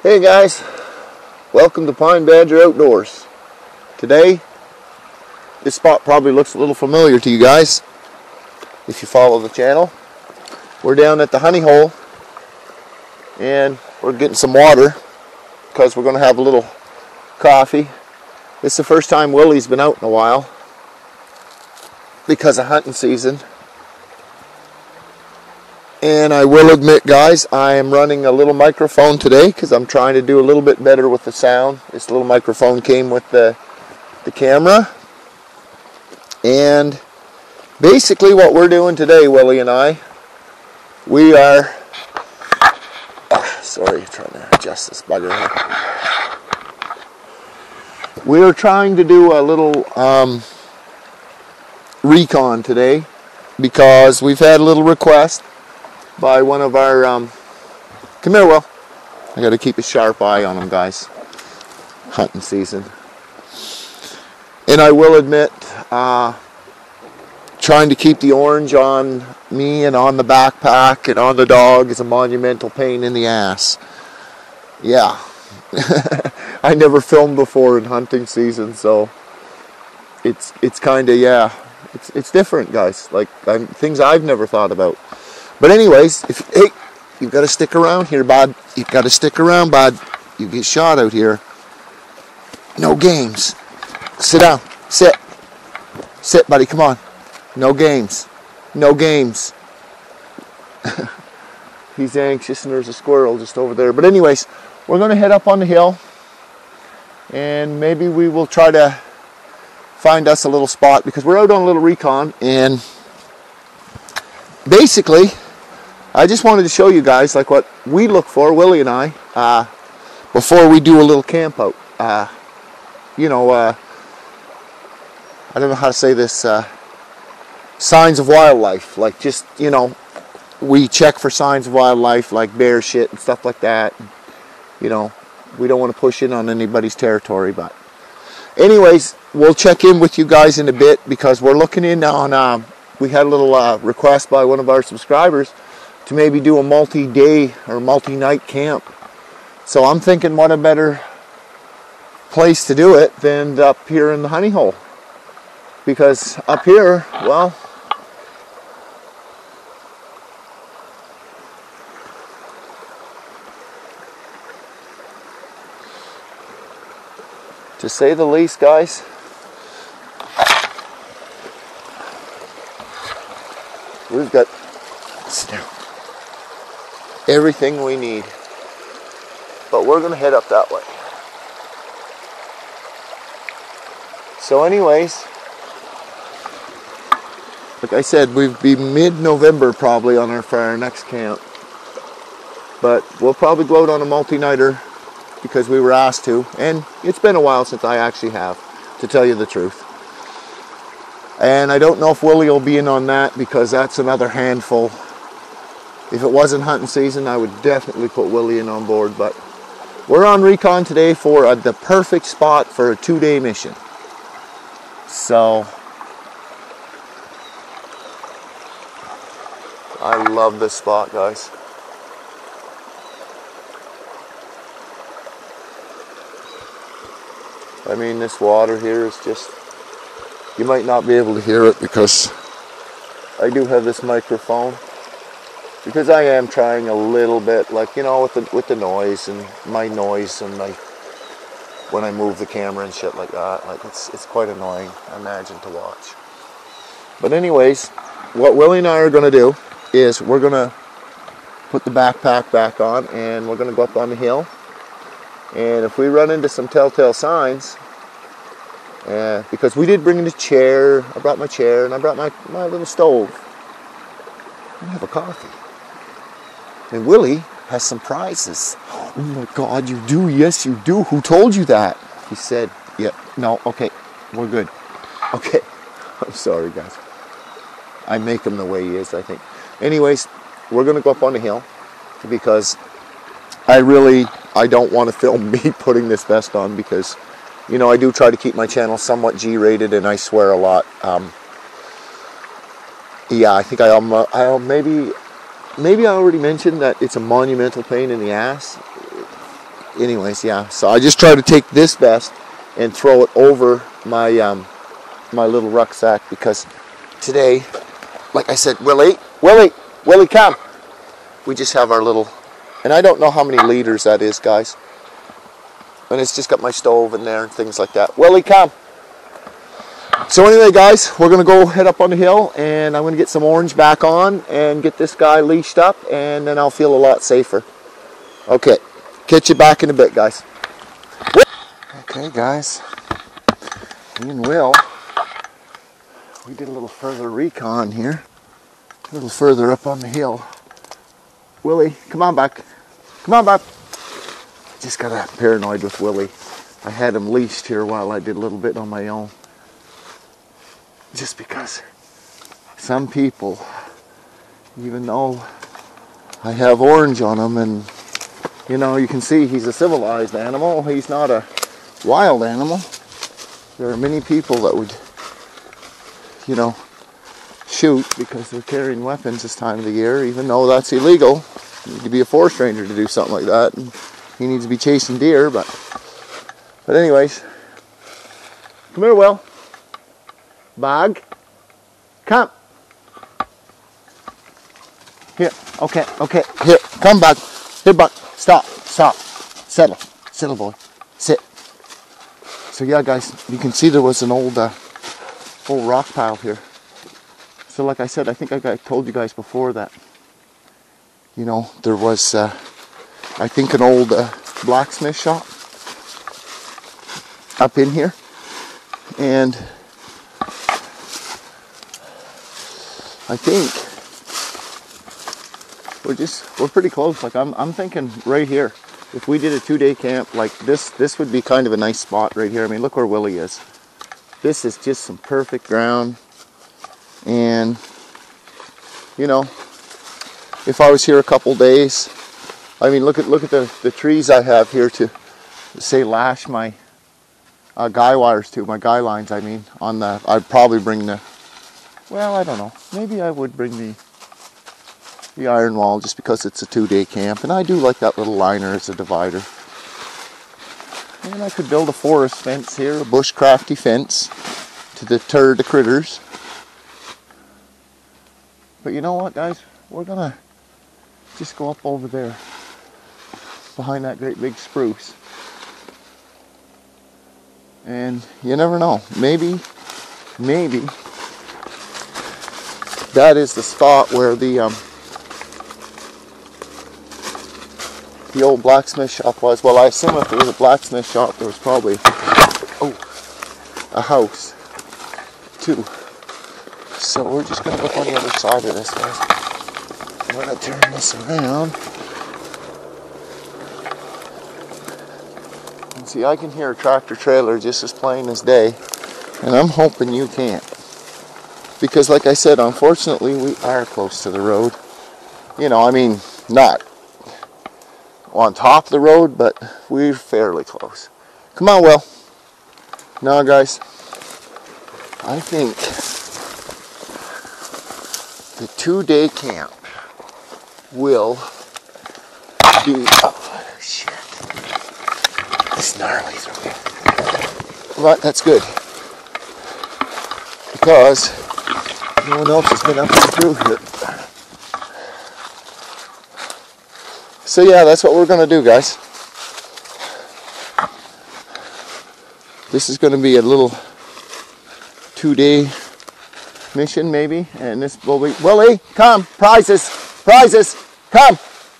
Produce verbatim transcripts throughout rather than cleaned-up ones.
Hey guys, welcome to Pine Badger Outdoors. Today, this spot probably looks a little familiar to you guys if you follow the channel. We're down at the honey hole and we're getting some water because we're going to have a little coffee. It's the first time Willie's been out in a while because of hunting season. And I will admit, guys, I am running a little microphone today because I'm trying to do a little bit better with the sound. This little microphone came with the, the camera. And basically what we're doing today, Willie and I, we are... Oh, sorry, trying to adjust this bugger here. We are trying to do a little um, recon today because we've had a little request by one of our, um, come here, Will. I got to keep a sharp eye on them, guys. Hunting season. And I will admit, uh, trying to keep the orange on me and on the backpack and on the dog is a monumental pain in the ass. Yeah. I never filmed before in hunting season, so it's it's kind of, yeah, it's it's different, guys. Like, I'm, things I've never thought about. But anyways, if, hey, you've got to stick around here, bud. You've got to stick around, bud. You get shot out here. No games. Sit down. Sit. Sit, buddy. Come on. No games. No games. He's anxious and there's a squirrel just over there. But anyways, we're going to head up on the hill. And maybe we will try to find us a little spot because we're out on a little recon. And basically, I just wanted to show you guys like what we look for, Willie and I, uh, before we do a little camp out. Uh, you know, uh, I don't know how to say this, uh, signs of wildlife. Like just, you know, we check for signs of wildlife like bear shit and stuff like that. You know, we don't want to push in on anybody's territory, but anyways, we'll check in with you guys in a bit because we're looking in on, uh, we had a little uh, request by one of our subscribers to maybe do a multi-day or multi-night camp. So I'm thinking what a better place to do it than up here in the honey hole. Because up here, well, to say the least, guys, we've got everything we need. But we're going to head up that way. So anyways, like I said, we'll be mid-November probably on our, for our next camp. But we'll probably go out on a multi-nighter because we were asked to. And it's been a while since I actually have, to tell you the truth. And I don't know if Willie will be in on that because that's another handful. If it wasn't hunting season, I would definitely put Willie in on board. But we're on recon today for uh, the perfect spot for a two-day mission. So, I love this spot, guys. I mean, this water here is just, you might not be able to hear it because I do have this microphone. Because I am trying a little bit, like, you know, with the with the noise and my noise and my when I move the camera and shit like that, like it's it's quite annoying, I imagine, to watch. But anyways, what Willie and I are going to do is we're going to put the backpack back on and we're going to go up on the hill. And if we run into some telltale signs, uh, because we did bring in a chair, I brought my chair and I brought my my little stove. I have a coffee. And Willie has some prizes. Oh my God, you do? Yes, you do. Who told you that? He said, yeah, no, okay, we're good. Okay, I'm sorry, guys. I make him the way he is, I think. Anyways, we're going to go up on the hill because I really, I don't want to film me putting this vest on because, you know, I do try to keep my channel somewhat G-rated and I swear a lot. Um, yeah, I think I, um, I maybe... Maybe I already mentioned that it's a monumental pain in the ass. anyways, yeah. So I just try to take this vest and throw it over my um, my little rucksack because today, like I said, Willie, Willie, Willie, come. We just have our little, and I don't know how many liters that is, guys. And it's just got my stove in there and things like that. Willie, come. So anyway, guys, we're going to go head up on the hill, and I'm going to get some orange back on and get this guy leashed up, and then I'll feel a lot safer. Okay, catch you back in a bit, guys. Okay, guys, me and Will, we did a little further recon here, a little further up on the hill. Willie, come on back. Come on back. Just got a paranoid with Willie. I had him leashed here while I did a little bit on my own. Just because some people, even though I have orange on him, and you know, you can see he's a civilized animal, he's not a wild animal. There are many people that would, you know, shoot because they're carrying weapons this time of the year, even though that's illegal. You need to be a forest ranger to do something like that, and he needs to be chasing deer. But but anyways, come here, Will. Bug, come. Here, okay, okay, here, come, Bug. Here, Bug, stop, stop, settle, settle, boy, sit. So yeah, guys, you can see there was an old, uh, old rock pile here. So like I said, I think I got, told you guys before that, you know, there was, uh, I think an old uh, blacksmith shop up in here, and I think we're just, we're pretty close. Like I'm, I'm thinking right here, if we did a two-day camp, like this, this would be kind of a nice spot right here. I mean, look where Willie is. This is just some perfect ground. And, you know, if I was here a couple days, I mean, look at, look at the, the trees I have here to, say, lash my uh, guy wires to, my guy lines, I mean, on the, I'd probably bring the, well, I don't know. Maybe I would bring the the iron wall just because it's a two-day camp, and I do like that little liner as a divider. And I could build a forest fence here, a bushcrafty fence to deter the critters. But you know what, guys? We're gonna just go up over there behind that great big spruce. And you never know. Maybe, maybe that is the spot where the um, the old blacksmith shop was. Well, I assume if there was a blacksmith shop, there was probably oh a house too. So we're just gonna look on the other side of this, guys. I'm gonna turn this around. And see, I can hear a tractor trailer just as plain as day, and I'm hoping you can't. Because like I said, unfortunately, we are close to the road. You know, I mean, not on top of the road, but we're fairly close. Come on, Will. Now, guys, I think the two-day camp will be, oh, shit. It's gnarly through here. But that's good. Because no one else has been up and through here. So yeah, that's what we're going to do, guys. This is going to be a little two-day mission, maybe. And this will be... Willie, come! Prizes! Prizes! Come!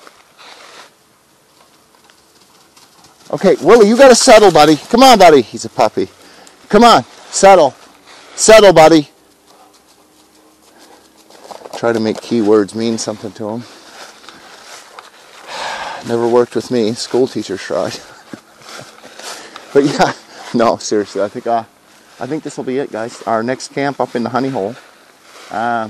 Okay, Willie, you got to settle, buddy. Come on, buddy. He's a puppy. Come on, settle. Settle, buddy. Try to make keywords mean something to him. Never worked with me. School teachers tried. But yeah, no, seriously. I think uh, I think this will be it, guys. Our next camp up in the honey hole. Uh,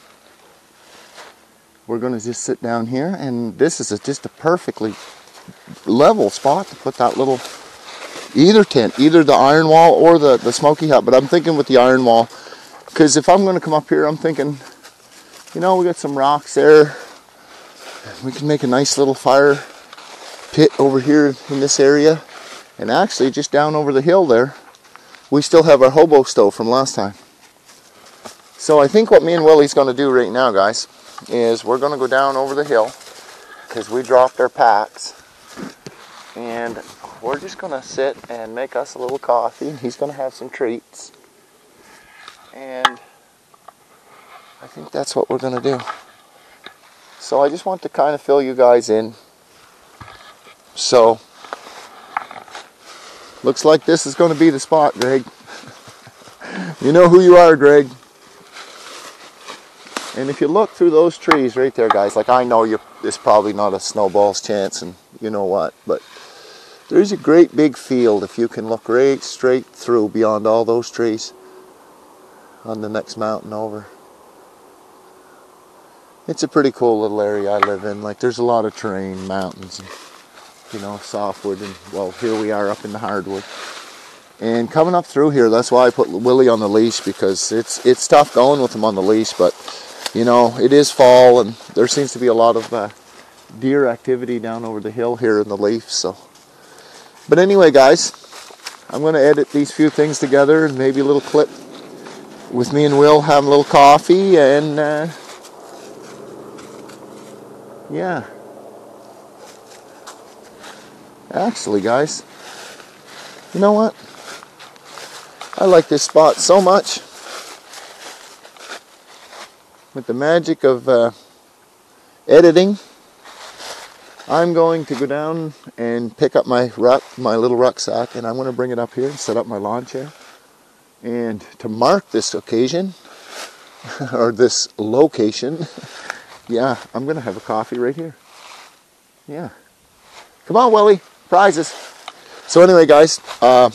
we're going to just sit down here, and this is a, just a perfectly level spot to put that little either tent, either the iron wall or the the smoky hut. But I'm thinking with the iron wall, because if I'm going to come up here, I'm thinking, you know, we got some rocks there. We can make a nice little fire pit over here in this area. And actually, just down over the hill there, we still have our hobo stove from last time. So I think what me and Willie's going to do right now, guys, is we're going to go down over the hill because we dropped our packs. And we're just going to sit and make us a little coffee. He's going to have some treats. And I think that's what we're going to do. So I just want to kind of fill you guys in. So, looks like this is going to be the spot, Greg. You know who you are, Greg. And if you look through those trees right there, guys, like I know you, there's probably not a snowball's chance and you know what, but there's a great big field if you can look right straight through beyond all those trees on the next mountain over. It's a pretty cool little area I live in. Like there's a lot of terrain, mountains, and, you know, softwood, and well, here we are up in the hardwood. And coming up through here, that's why I put Willie on the leash, because it's it's tough going with him on the leash, but you know, it is fall and there seems to be a lot of uh, deer activity down over the hill here in the leaf. So, but anyway, guys, I'm going to edit these few things together and maybe a little clip with me and Will having a little coffee and uh, yeah. Actually, guys, you know what? I like this spot so much. With the magic of uh, editing, I'm going to go down and pick up my ruck, my little rucksack, and I'm going to bring it up here and set up my lawn chair. And to mark this occasion, or this location, yeah, I'm going to have a coffee right here. Yeah. Come on, Willie. Prizes. So anyway, guys, uh,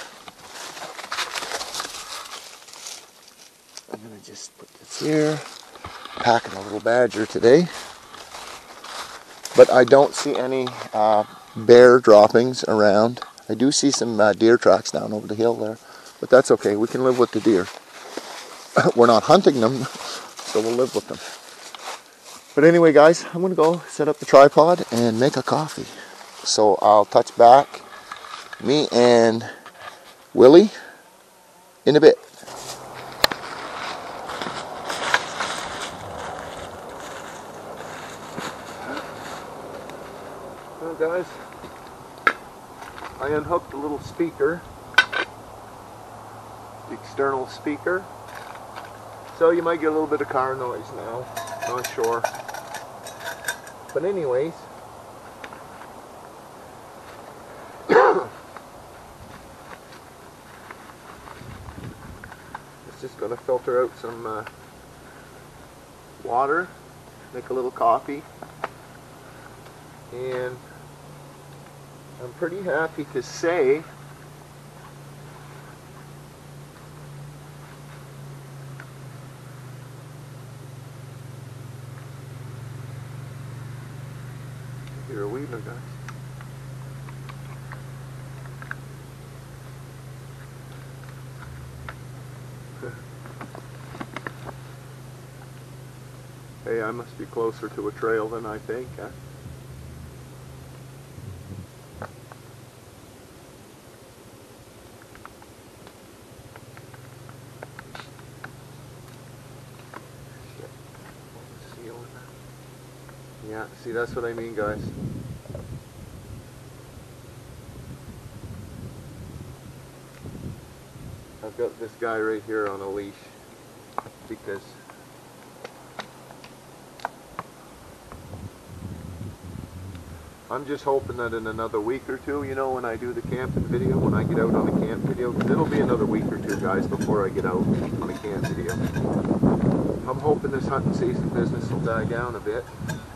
I'm going to just put this here. Packing a little badger today. But I don't see any uh, bear droppings around. I do see some uh, deer tracks down over the hill there. But that's okay. We can live with the deer. We're not hunting them, so we'll live with them. But anyway, guys, I'm going to go set up the tripod and make a coffee. So I'll touch back, me and Willie, in a bit. Well, guys, I unhooked the little speaker, the external speaker. So you might get a little bit of car noise now, not sure. But anyways, it's just going to filter out some uh, water, make a little coffee, and I'm pretty happy to say you're a wheeler, guys. Hey, I must be closer to a trail than I think, huh? Yeah, see, that's what I mean, guys. I've got this guy right here on a leash because I'm just hoping that in another week or two, you know, when I do the camping video, when I get out on a camp video, because it'll be another week or two, guys, before I get out on a camp video. I'm hoping this hunting season business will die down a bit.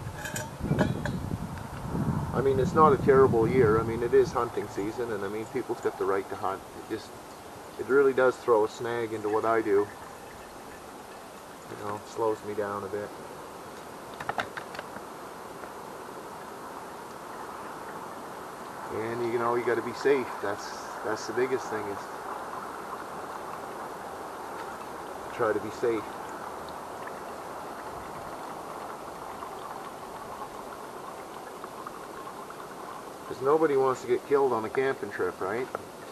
I mean, it's not a terrible year. I mean, it is hunting season, and I mean, people's got the right to hunt. It just, it really does throw a snag into what I do. You know, slows me down a bit. And you know, you got to be safe. That's that's the biggest thing, is try to be safe. Because nobody wants to get killed on a camping trip, right?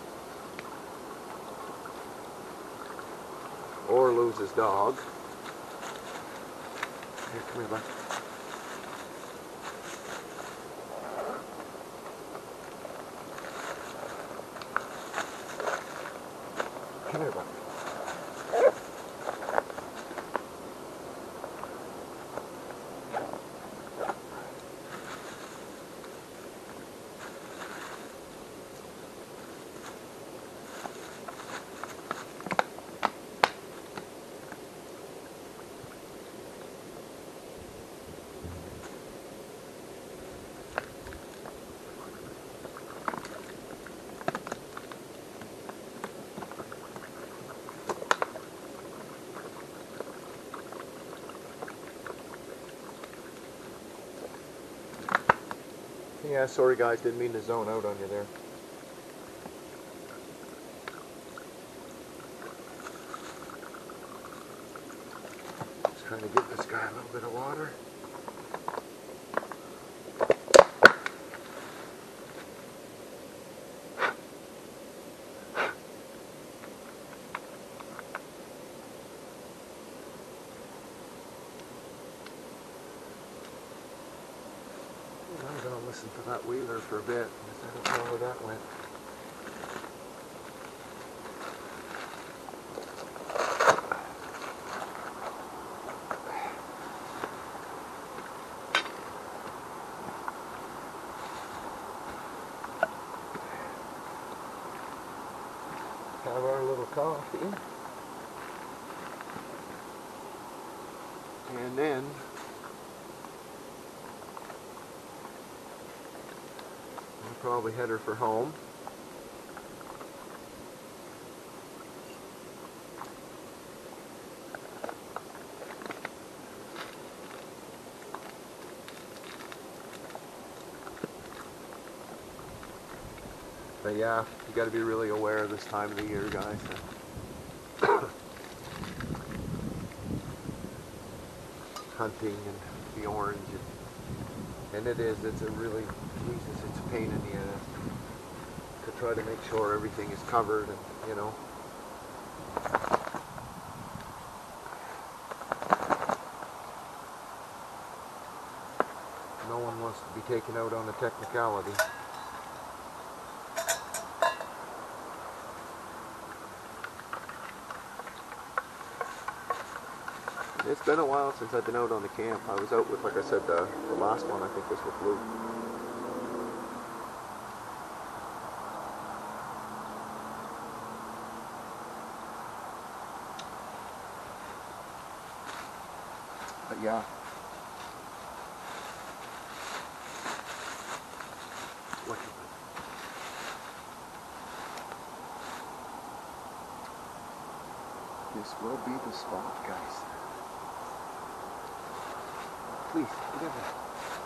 Or lose his dog. Here, come here, bud. Come here, bud. Yeah, sorry guys, didn't mean to zone out on you there. Just trying to give this guy a little bit of water. I'm going to listen to that wheeler for a bit, because I don't know where that went. Have our little coffee. And then we'll probably head her for home. But yeah, you got to be really aware this time of the year, guys. Hunting and the orange, and it is, it's a really, Jesus, it's a pain in the ass to try to make sure everything is covered, and you know. No one wants to be taken out on a technicality. It's been a while since I've been out on the camp. I was out with, like I said, the, the last one I think was with Luke. But yeah. Look at that. This will be the spot, guys. Please, get in there.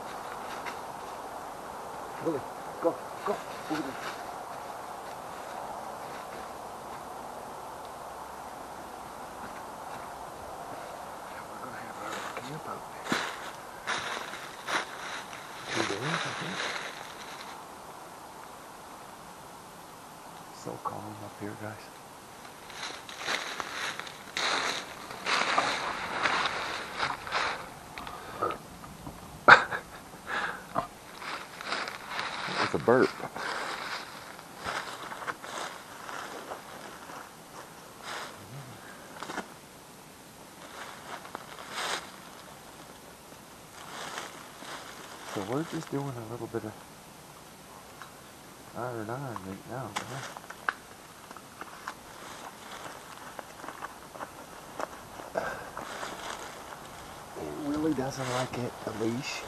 Willie, go, go, over there. We're going to have our camp out there. Two days, I think. So calm up here, guys. A burp. So we're just doing a little bit of R and R right now, guys. It really doesn't like it, a leash.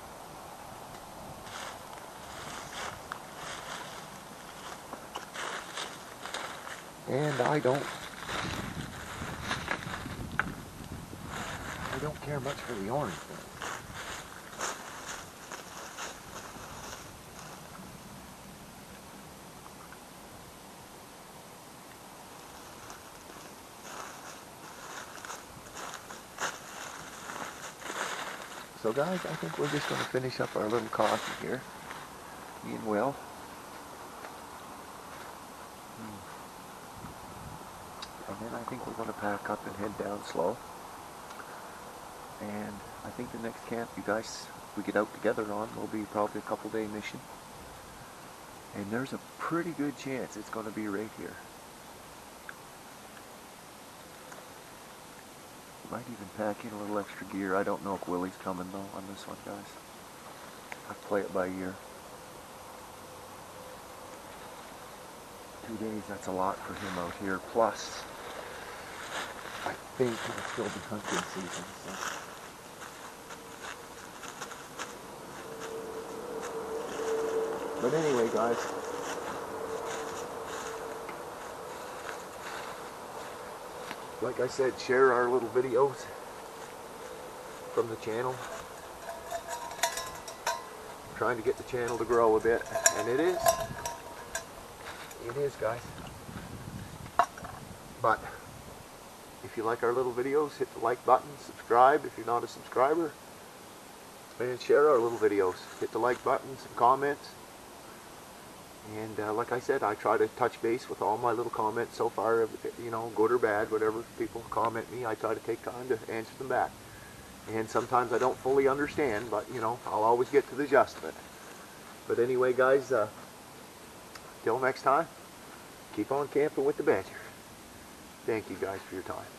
And I don't, I don't care much for the orange thing. So guys, I think we're just going to finish up our little coffee here. being well. Hmm. And then I think we're going to pack up and head down slow. And I think the next camp you guys, we get out together on, will be probably a couple day mission. And there's a pretty good chance it's going to be right here. Might even pack in a little extra gear. I don't know if Willie's coming though on this one, guys. I play it by ear. Two days, that's a lot for him out here. Plus, I think it'll still be hunting season. So. But anyway, guys. Like I said, share our little videos from the channel. I'm trying to get the channel to grow a bit, and it is. It is, guys. But if you like our little videos, hit the like button, subscribe if you're not a subscriber, and share our little videos. Hit the like button, some comments. And uh, like I said, I try to touch base with all my little comments so far, you know, good or bad, whatever people comment me, I try to take time to answer them back. And sometimes I don't fully understand, but, you know, I'll always get to the gist of it. But anyway, guys, uh, till next time, keep on camping with the Badger. Thank you guys for your time.